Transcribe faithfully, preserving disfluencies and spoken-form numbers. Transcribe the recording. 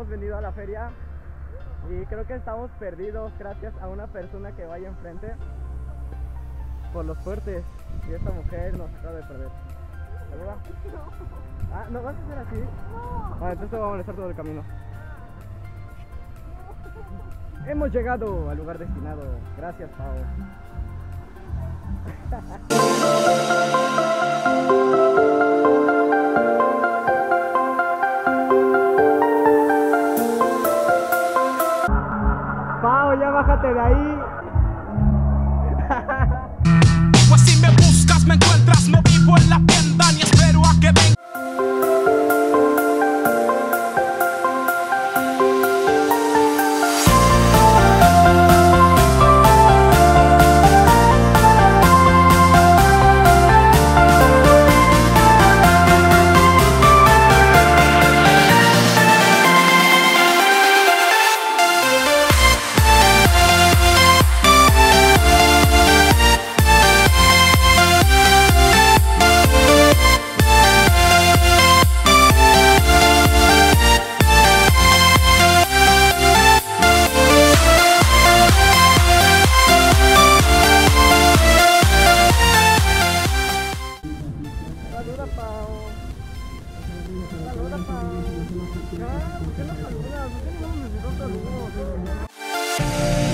hemos venido a la feria y creo que estamos perdidos gracias a una persona que vaya enfrente por los fuertes y esta mujer nos acaba de perder. ¿Saluda? Ah, ¿no vas a hacer así? No. Ah, entonces te voy a molestar todo el camino. Hemos llegado al lugar destinado. Gracias, Pau. Pau, ya bájate de ahí. Pues si me buscas, me encuentras. No vivo en la tienda ni espero a que venga. Saluda, Pau. Saluda, Pau. Ya, ¿por qué no saludas? ¿Por qué no necesitas saludos?